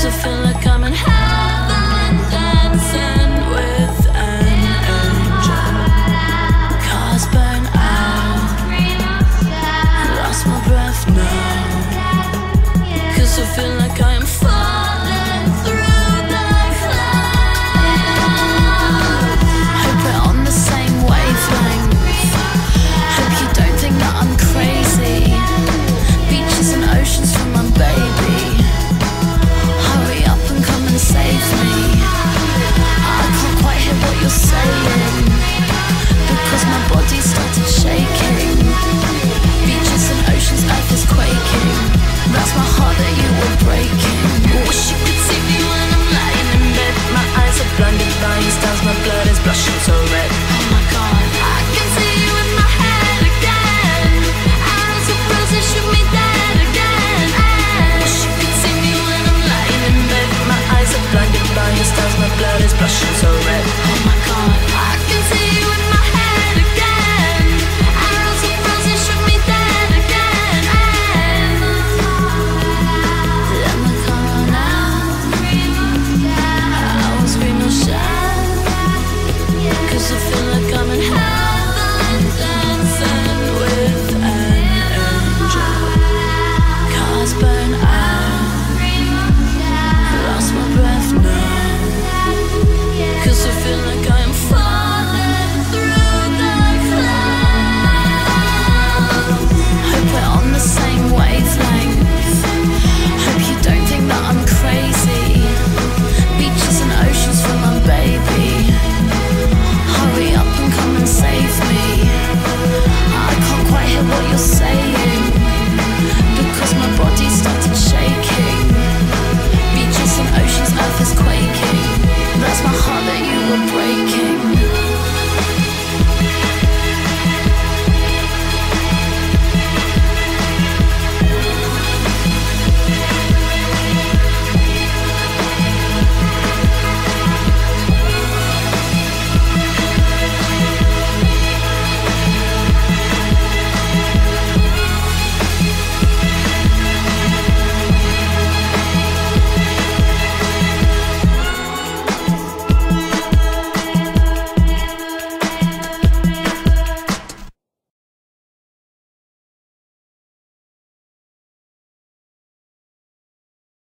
'Cause I feel like I'm in heaven, dancing with an angel. Cars burn out, lost my breath now. 'Cause I feel like I am falling through the clouds. Hope we're on the same wavelength. Hope you don't think that I'm crazy. Beaches and oceans for my baby. Hurry up and come and save me. I can't quite hear what you're saying, because my body started shaking. Beaches and oceans, earth is quaking. That's my heart that you were breaking. Wish you could see me when I'm lying in bed. My eyes are blinded by your stars, my blood is blushing so red. Oh my God, I can see you in my head again. Eyes are frozen, shoot me dead again. Wish you could see me when I'm lying in bed. My eyes are blinded by your stars, my blood is blushing so